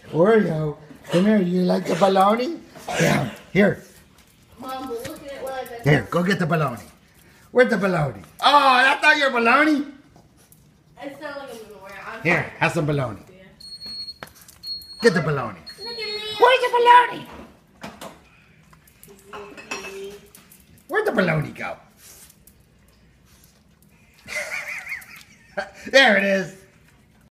Oreo, come here. You like the bologey? Yeah. Here. Mom, we're looking at what I got. Here, go get the bologey. Where's the bologey? Oh, that's not your bologey. It's not like I'm gonna wear it. Here, have some bologey. Yeah. Get the bologey. Look at me. Where's the bologey? Zippy. Where'd the bologey go? There it is.